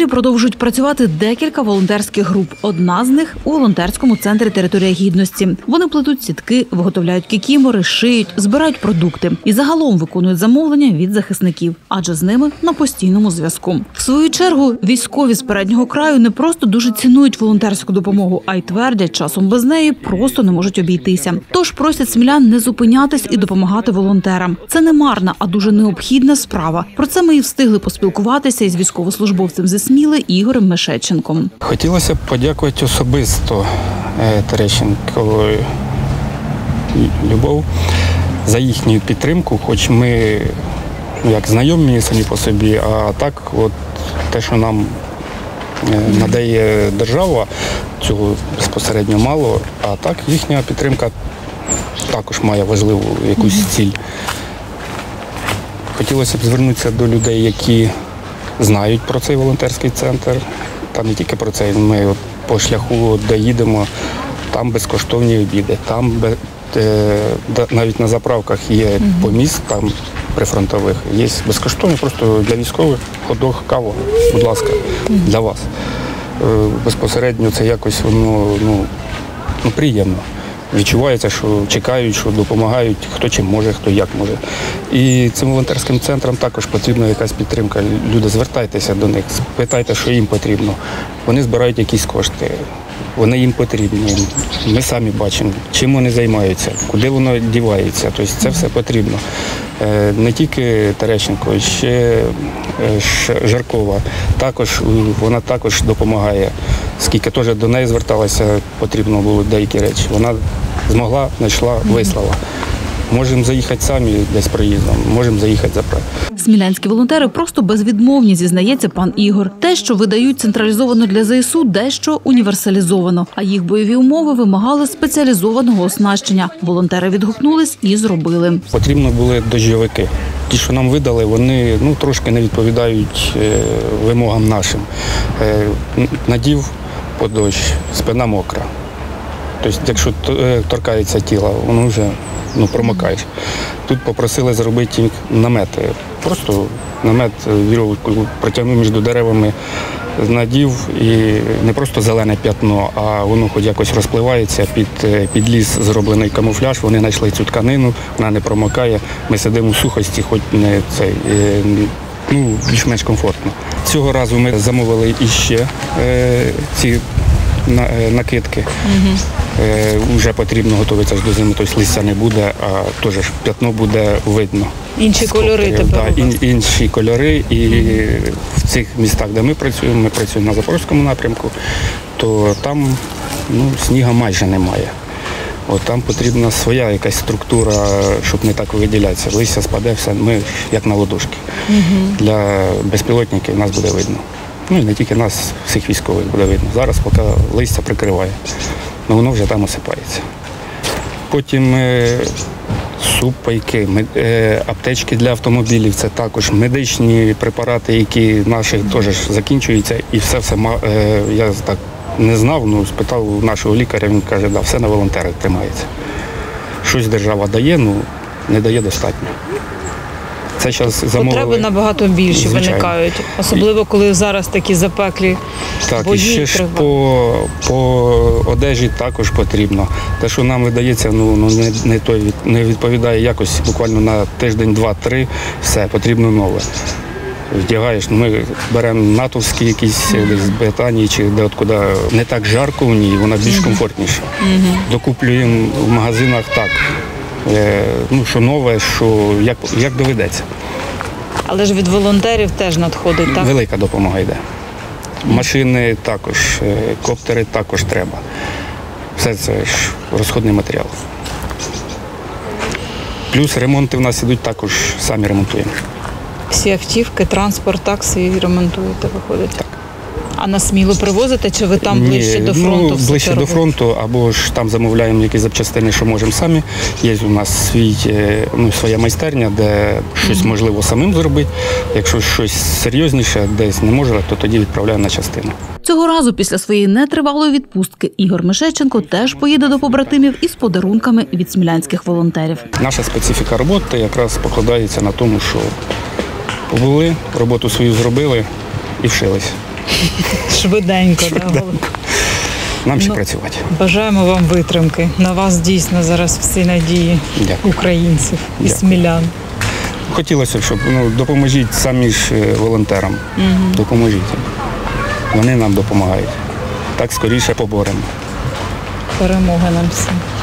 місті продовжують працювати декілька волонтерських груп. Одна з них – у волонтерському центрі «Територія гідності». Вони плетуть сітки, виготовляють кікімори, шиють, збирають продукти. І загалом виконують замовлення від захисників, адже з ними на постійному зв'язку. В свою чергу, військові з переднього краю не просто дуже цінують волонтерську допомогу, а й твердять, часом без неї просто не можуть обійтися. Тож просять смілян не зупинятись і допомагати волонтерам. Це не марна, а дуже необхідна справа. Про це ми і встигли поспілкуватися із військовослужбовцем зі Сміли Ігорем Мишеченком. Хотілося б подякувати особисто Терещенкові Любов за їхню підтримку, хоч ми як знайомі самі по собі, а так от те, що нам надає держава, цього безпосередньо мало, а так їхня підтримка також має важливу якусь ціль. Хотілося б звернутися до людей, які знають про цей волонтерський центр. Та не тільки про це, ми от по шляху, де їдемо, там безкоштовні обіди, там навіть на заправках є поміст, там прифронтових, є безкоштовні просто для військових хот-дог, кава, будь ласка, для вас. Безпосередньо це якось воно приємно. Відчувається, що чекають, що допомагають, хто чим може, хто як може. І цим волонтерським центрам також потрібна якась підтримка. Люди, звертайтеся до них, питайте, що їм потрібно. Вони збирають якісь кошти, вони їм потрібні. Ми самі бачимо, чим вони займаються, куди воно дівається. Тобто це все потрібно. Не тільки Терещенко, ще Жаркова. Вона також допомагає. Скільки теж до неї зверталася, потрібно було деякі речі. Вона змогла, знайшла, вислала. Можемо заїхати самі десь проїздом, можемо заїхати за. Смілянські волонтери просто безвідмовні, зізнається пан Ігор. Те, що видають централізовано для ЗСУ, дещо універсалізовано. А їх бойові умови вимагали спеціалізованого оснащення. Волонтери відгукнулись і зробили. Потрібно були дощовики. Ті, що нам видали, вони трошки не відповідають вимогам нашим. Надів по дощ, спина мокра. Тобто, якщо торкається тіла, воно вже промокаєш. Тут попросили зробити намети. Просто намет, вірьовку протягнув між деревами, надів і не просто зелене п'ятно, а воно хоч якось розпливається, під ліс зроблений камуфляж, вони знайшли цю тканину, вона не промокає, ми сидимо у сухості, хоч не цей, більш-менш комфортно. Цього разу ми замовили іще ці накидки. Вже потрібно готуватися до зими, тобто листя не буде, а теж п'ятно буде видно. Інші кольори тепер? Інші кольори. І в цих містах, де ми працюємо на Запорізькому напрямку, то там снігу майже немає. От там потрібна своя якась структура, щоб не так виділятися. Листя спаде, все, ми як на ладошки. Для безпілотників нас буде видно. І не тільки нас, всіх військових буде видно. Зараз поки листя прикриває, але воно вже там осипається. Потім супайки, аптечки для автомобілів, це також медичні препарати, які наших теж закінчуються. І все, я так не знав, спитав нашого лікаря, він каже, да, все на волонтерах тримається. Щось держава дає, не дає достатньо. Це потреби набагато більше виникають, особливо коли зараз такі запеклі бої. Так, і ще ж по одежі також потрібно. Те, що нам видається, не відповідає якось, буквально на тиждень, два-три, все, потрібно нове. Вдягаєш, ми беремо натовські якісь з Британії чи де-откуди, не так жарко в ній, вона більш комфортніша. Докуплюємо в магазинах так. Що нове, що як доведеться. Але ж від волонтерів теж надходить, так? Велика допомога йде. Машини також, коптери також треба. Все це ж розходний матеріал. Плюс ремонти в нас ідуть, також самі ремонтуємо. Всі автівки, транспорт, так, свій ремонтуєте, виходить? Так. А на Смілу привозите, чи ви там ближче до фронту? Ближче до фронту, або ж там замовляємо якісь запчастини, що можемо самі. Є у нас своя майстерня, де щось можливо самим зробити. Якщо щось серйозніше десь не може, то тоді відправляємо на частину. Цього разу після своєї нетривалої відпустки Ігор Мишеченко теж поїде до побратимів із подарунками від смілянських волонтерів. Наша специфіка роботи якраз покладається на тому, що побули, роботу свою зробили і вшились. Швиденько, да? Нам ще працювати. Бажаємо вам витримки. На вас дійсно зараз всі надії Дякую. українців і Дякую. смілян. Хотілося б, щоб допоможіть самі ж волонтерам. Допоможіть їм. Вони нам допомагають. Так скоріше поборемо. Перемоги нам всім.